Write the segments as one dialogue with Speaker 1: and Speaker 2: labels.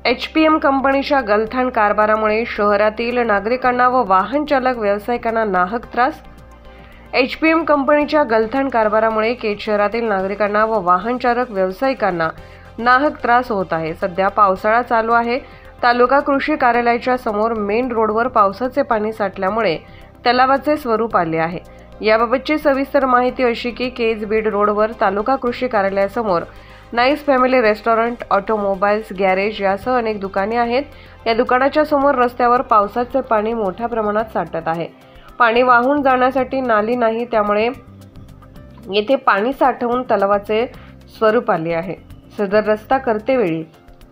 Speaker 1: HPM कंपनीच्या गलथान कारभारामुळे शहरातील नागरिकांना व वाहन चालक व्यावसायिकांना नाहक त्रास। HPM कंपनीच्या गलथान कारभारामुळे केज शहरातील नागरिकांना व वाहन चालक व्यावसायिकांना नाहक त्रास होत आहे। सध्या पावसाळा चालू आहे। तालुका कृषी कार्यालयाच्या समोर मेन रोडवर पावसाचे पाणी साठल्यामुळे तलावाचे स्वरूप आले आहे। याबाबतची सविस्तर माहिती अशी की केज बीड रोडवर तालुका कृषी कार्यालयासमोर nice family restaurant, automobiles garage यासह अनेक दुकाने आहेत। या दुकानाच्या समोर रस्त्यावर पावसाचे पाणी मोठ्या प्रमाणात साठत आहे। पाणी वाहून जाण्यासाठी नाली नाही, त्यामुळे येथे पाणी साठवून तलावाचे स्वरूप आले आहे। सदर रस्ता करतेवेळी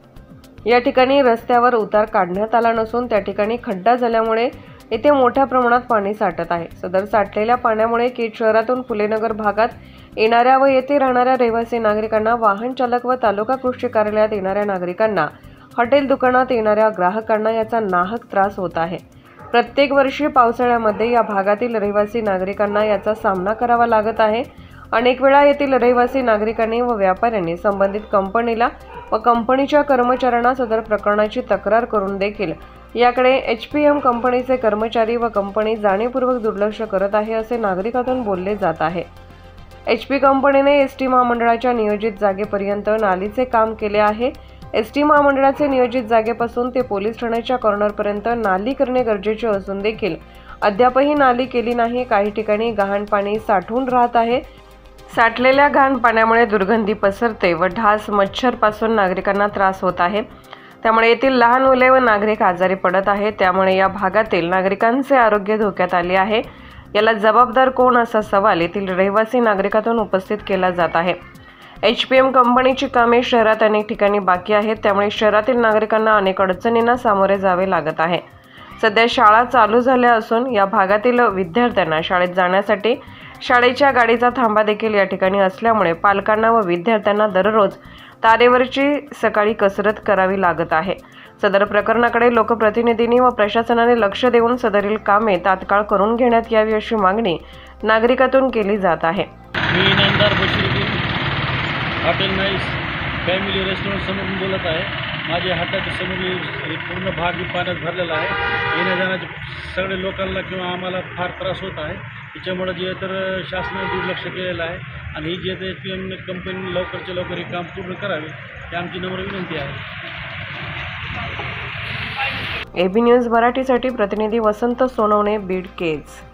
Speaker 1: या ठिकाणी रस्त्यावर उतार काढण्यात आला नसून त्या ठिकाणी खड्डा झाल्यामुळे येथे मोठ्या प्रमाणात पाणी साठत आहे। सदर साठलेल्या पाण्यामुळे केज शहरातून फुलेनगर भागात येणाऱ्या व येथे राहणाऱ्या रहिवासी नागरिकांना, वाहन चालक व तालुका कृषी कार्यालयात येणाऱ्या नागरिकांना, हॉटेल दुकानात येणाऱ्या ग्राहकांना याचा नाहक त्रास होत आहे। प्रत्येक वर्षी पावसाळ्यामध्ये या भागातील रहिवासी नागरिकांना याचा सामना करावा लागत आहे। अनेक वेळा येथील रहिवासी नागरिकांनी व व्यापाऱ्यांनी संबंधित कंपनीला व कंपनीच्या कर्मचाऱ्यांना सदर प्रकरणाची तक्रार करून देखील याकडे HPM कंपनीचे कर्मचारी व कंपनी जाणीवपूर्वक दुर्लक्ष करत आहे असे नागरिकांतून बोलले जात आहे। HP कंपनीने ST महामंडळाच्या नियोजित जागेपर्यंत नालीचे काम केले आहे। ST महामंडळाचे नियोजित जागेपासून ते पोलीस ठाण्याच्या कॉर्नरपर्यंत नाली करणे गरजेचे असून देखील अद्यापही नाली केली नाही। काही ठिकाणी गहाण पाणी साठून राहत आहे। साठलेल्या घाण पाण्यामुळे दुर्गंधी पसरते व ढास मच्छरपासून नागरिकांना त्रास होत आहे। त्यामुळे येथील लहान मुले व नागरिक आजारी पडत आहेत। त्यामुळे या भागातील नागरिकांचे आरोग्य धोक्यात आले आहे। याला जबाबदार कोण असा सवाल येथील रहिवासी नागरिकांतून उपस्थित केला जात आहे। HPM कंपनीची कामे शहरात अनेक ठिकाणी बाकी आहेत, त्यामुळे शहरातील नागरिकांना अनेक अडचणींना सामोरे जावे लागत आहे। सध्या शाळा चालू झाल्या असून या भागातील विद्यार्थ्यांना शाळेत जाण्यासाठी शाळेच्या गाडीचा थांबा देखील या ठिकाणी असल्यामुळे पालकांना व विद्यार्थ्यांना दररोज तारेवरची सकाळी कसरत करावी लागत आहे। सदर प्रकरणाकडे लोकप्रतिनिधींनी व प्रशासनाने लक्ष देऊन सदरील कामे तात्काळ करून घेण्यात यावी अशी मागणी नागरिकांतून केली जात आहे।
Speaker 2: मी Inamdar Bashiruddin hotel nice family restaurant समोरून बोलत आहे। माझ्या हॉटेलच्या समोर पूर्ण भाग पाण्यात भरलेला आहे। येण्या जाण्याचे सगळे लोकांना किंवा आम्हाला फार त्रास होत आहे। त्याच्यामुळे जे तर शासनाने दुर्लक्ष केलेलं आहे आणि ही जे HPM कंपनी लवकरच्या लवकर हे काम पूर्ण करावे ही आमची नम्र विनंती आहे।
Speaker 1: AB न्यूज मराठीसाठी प्रतिनिधी वसंत सोनवणे, बीड केज।